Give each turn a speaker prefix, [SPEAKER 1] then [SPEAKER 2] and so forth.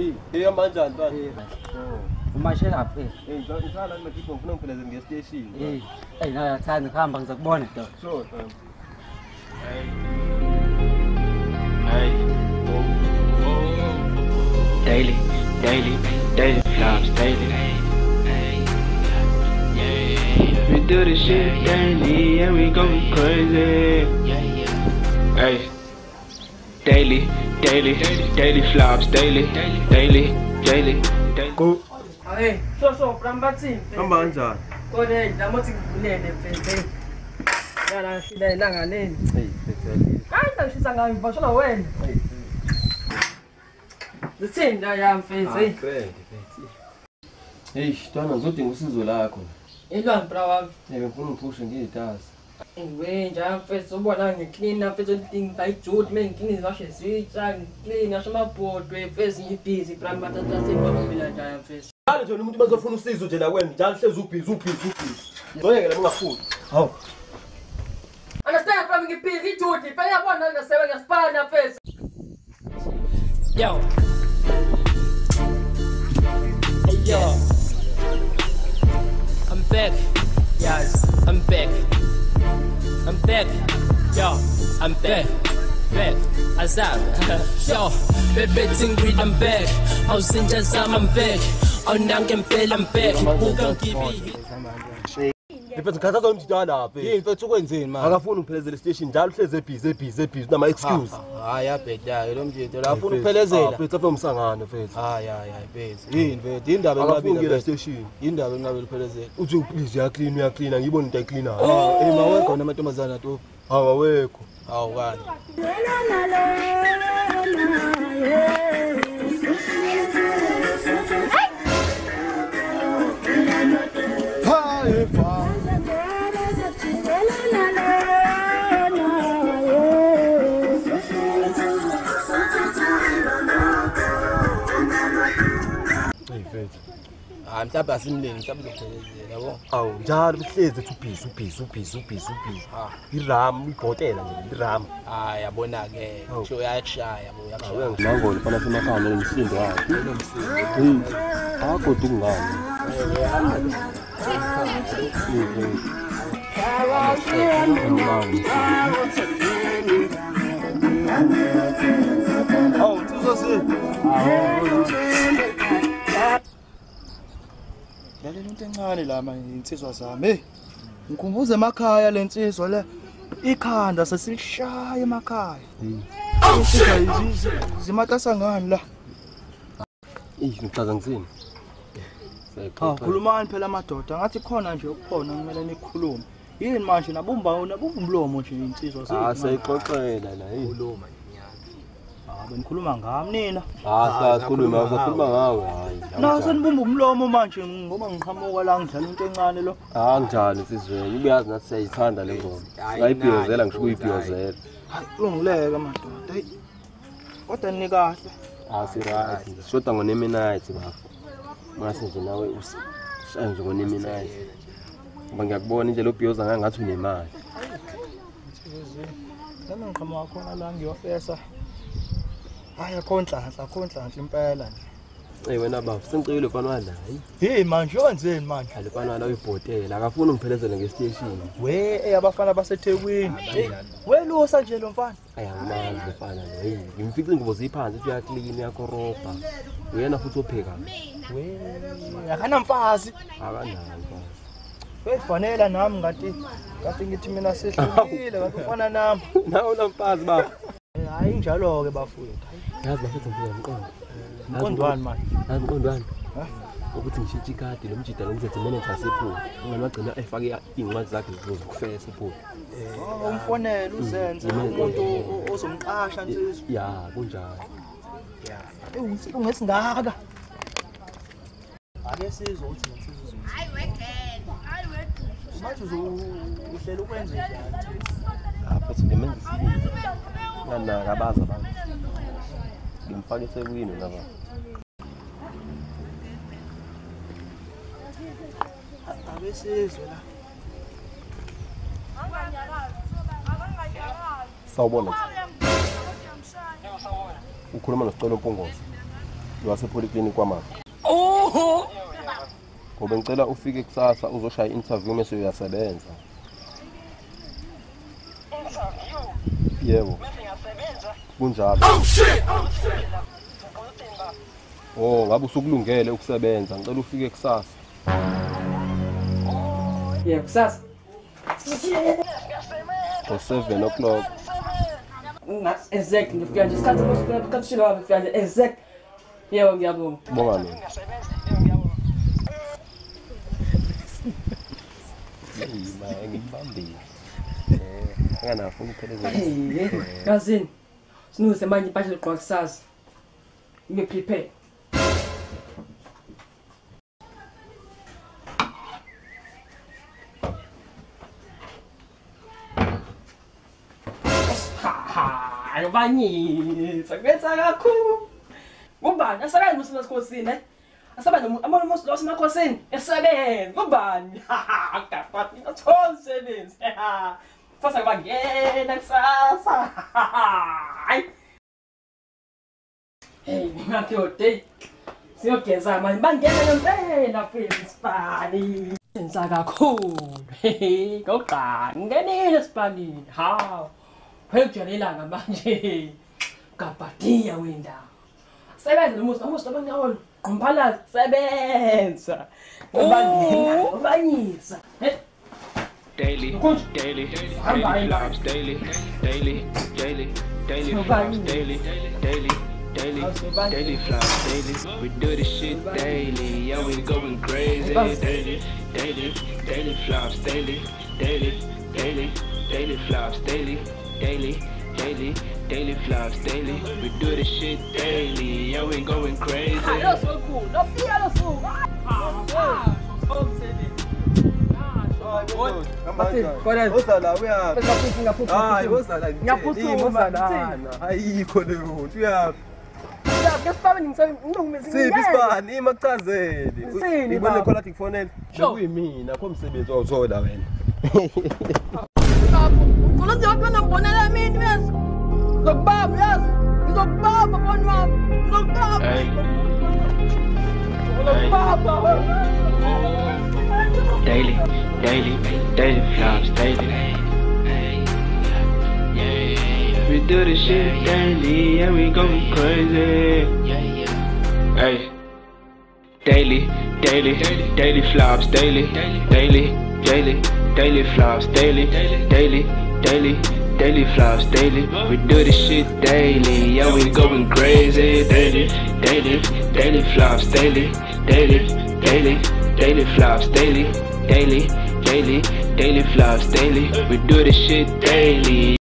[SPEAKER 1] Hey amanjani mfana?
[SPEAKER 2] Umashela phe.
[SPEAKER 1] Ngisala ngifuna ngifuna ngiphelezele nge-station.
[SPEAKER 2] Hey nawe yathanda kuhamba ngizokubona do.
[SPEAKER 1] Sure.
[SPEAKER 3] Hey. Daily vlogs, daily. We do this shit daily and we go crazy. Hey. Daily vlogs, daily.
[SPEAKER 1] Go.
[SPEAKER 4] Hey, so prambathini.
[SPEAKER 1] Hamba kanjani?
[SPEAKER 4] Kodwa lamothi ngivulele mfethu. Yala sila ilanga leni.
[SPEAKER 1] Hey,
[SPEAKER 4] Hayi ngishisa ngayo mfashona wena. Zithinda ya mfethu.
[SPEAKER 1] Great. Hey, Twana ngizodinga usizo lakho.
[SPEAKER 4] Elwani bra wami.
[SPEAKER 1] Ngifuna ngiphushe ngiyitasi.
[SPEAKER 4] Ewe njalo mfethu ubona ngiclean mfethu thing by Jude mengiclean ngisho zitsha ngiclean ngisho amabhodwe mfethu ngibusy prambathatha sengibambela njalo mfethu.
[SPEAKER 1] Njalo nje umuntu bazofuna usizo nje la kwena njalo hlezi ubhizi. Ngeke la ngingafuni. Hawu.
[SPEAKER 4] Understand from ngibusy Jude phela yabona ngasebenza ngasipana mfethu. Yo. Hey yo. I'm back. Yes, I'm back. Yo, I'm back. Azab. Yo, baby tingrid, I'm back. House in Jazam, I'm back. On Nankempel, I'm back. Who can give me?
[SPEAKER 1] Mfethu ngikhathaza umntwana lapha.
[SPEAKER 2] Yini mfethu ukwenzeni manje?
[SPEAKER 1] Akafuni ngiphelezele station njalo hleze busy nama excuse.
[SPEAKER 2] Hayi yabheda lo mjito la afuna uphelezela.
[SPEAKER 1] Mfethu aphe umsangano mfethu.
[SPEAKER 2] Hayi bese. Yini mfethu indaba
[SPEAKER 1] Akafuni
[SPEAKER 2] enqabile
[SPEAKER 1] ngila station.
[SPEAKER 2] indaba enqabile uphelezela.
[SPEAKER 1] Uthi please uyaclean ngiyibona into ayicleanayo.
[SPEAKER 2] Mawekho namantombazana to.
[SPEAKER 1] Awawekho.
[SPEAKER 2] Hawu kani. Mhlawumbe asimleni mhlawumbe uzophelezela yabo.
[SPEAKER 1] Awu njalo uhlezi ethi ubhizi. Iram ibhotela nje iram.
[SPEAKER 2] Hayi yabona ke kusho uyashaya yabo uyashaya.
[SPEAKER 1] Awu ngangona fana semakhaya nomsindo wakhe. Akho ngani. Awu tuzosi.
[SPEAKER 5] Lalela into encane la manje insizwa zami. Hey. Ngikhumbuza emakhaya lensizwa le. Ikhanda sesilishaya emakhaya. Insizwa zimatasa ngani la?
[SPEAKER 1] Ngichaza ngizini.
[SPEAKER 5] Khulumani phela amadoda ngathi khona nje ukukhona kumele nikhulume. Yini manje nabumba umlomo nje insizwa zami.
[SPEAKER 1] Seyixoxela la
[SPEAKER 5] Khuluma benikhuluma ngami nina.
[SPEAKER 1] Sikhuluma ngawe hayi.
[SPEAKER 5] Nase nibumba umlomo manje ngoba ngiqhamuka la ngidlala into encane lo.
[SPEAKER 1] Ngijalo sizweni ubuyazi nathi siyayithanda le ngoma. Ngayibhiyozela ngisho ukuyibhiyozela.
[SPEAKER 5] Ungileka madoda. Hey. Kodwa ni kahle.
[SPEAKER 1] Right. Shoda ngoneminite bafo. Mase nje nawe ushaye nje ngoneminite. Ngoba ngiyakubona indlela obhiyoza ngayo ngathi unemali.
[SPEAKER 5] Nami ngiqhamuka khona la ngiyofesa. Haya khonhlanhla impela nje.
[SPEAKER 1] Wena bafo sengicela mfana wala.
[SPEAKER 5] Hey manje wenzeni manje?
[SPEAKER 1] Alifana la uyibhotela akafuni ngiphelezele nge-station.
[SPEAKER 5] Abafana baseThekwini. Welusa nje lo mfana.
[SPEAKER 1] Ayamazi mfana lo. Hey, ngimfice ingubo ziphansi uthi uyaclean uyakorobha. Uyena futhi opheka.
[SPEAKER 5] Akana mfazi.
[SPEAKER 1] Akanayo mfazi.
[SPEAKER 5] Wefanela nami ngathi ngithi mina sehlukile ngathi ufana nami.
[SPEAKER 1] Nawo namfazi bafo.
[SPEAKER 5] Hayi njalo ke bafowethu.
[SPEAKER 1] Yazi bafethu ngifika ngiqonda.
[SPEAKER 5] Mqondwani manje?
[SPEAKER 1] Yazi mqondwani. Ukuthi ngishintshe ikadi lo mjida lo ngizethe manager sephula. Ngani wagcina efake incwadi zakhe zokufesa sephula.
[SPEAKER 5] Umfonela uzenze umuntu ozomqasha nsizwe.
[SPEAKER 1] Ya, kunjalo.
[SPEAKER 5] Ungesingaka. Ake sizwe ukuthi insizwe.
[SPEAKER 6] Hayi wegena.
[SPEAKER 5] Manje uhlela ukwenza njani?
[SPEAKER 1] Futhi ngimenza isibindi. Ngana kabaza abantu. Ngimfake eSekwini laba.
[SPEAKER 5] Abesizwe la.
[SPEAKER 1] Sawubona. Ukhuluma noSicelo Mpungose. wasepoliklinikhi kwaMama.
[SPEAKER 4] Oh.
[SPEAKER 1] Ngoba ngicela ufike kusasa uzoshaya i-interview mase uyasebenza.
[SPEAKER 6] Interview?
[SPEAKER 1] Yebo.
[SPEAKER 6] Mase ngiyasebenza?
[SPEAKER 1] Kunjalo.
[SPEAKER 6] Oh shit!
[SPEAKER 1] Oh, ngabe usukulungele ukusebenza. Ngicela ufike kusasa.
[SPEAKER 4] Yeah, kusasa.
[SPEAKER 1] Ngo-7 o'clock.
[SPEAKER 4] Exactly. Ngifika nje isikhathi kabushilo wami ngifika nje exact. Yebo ngiyabonga.
[SPEAKER 1] Bonga mina. Yima ngibambile. Anganafuna ukupheleza.
[SPEAKER 4] Kazini. Sinuse manje impahla ligqoka kusasa. Ngibe prepare. Ayobanyisa kwenza kakhulu. Ngubani asabenza umsebenzi ekhosini asabenza amamusi lo semakhosini esebenza ngubani akafathi ngothola umsebenzi sasa kubangena kusasa hey ngathi oday siyogeza manje bangena ngempela principali senza kakhulu ngoqani ngenile esipanini hawo phekujelelanga manje kabhadiya wenda sebenza nomusa abangawona qumphalazi sebenza ubanyisa
[SPEAKER 3] Daily flops, daily flops, daily flops, daily flops, daily. We do this shit daily, yeah, we going crazy. Daily flops, daily flops, daily flops, daily. We do this shit daily, yeah, we going crazy.
[SPEAKER 4] That's so cool. No fear, so
[SPEAKER 1] Kuyimina komsebenzi owuthola wena.
[SPEAKER 4] Ufuna ukubona mbonela mina yazi. Ngizokubamba yazi. Ngizokubamba boni wami. Ngizokubamba. Ngizokubamba.
[SPEAKER 3] Daily flops, daily. We do this shit daily, yeah, we going crazy. Hey, daily flops, daily flops, daily flops, daily. We do this shit daily, yeah, we going crazy. Daily flops, daily flops, daily flops, daily. We do this shit daily.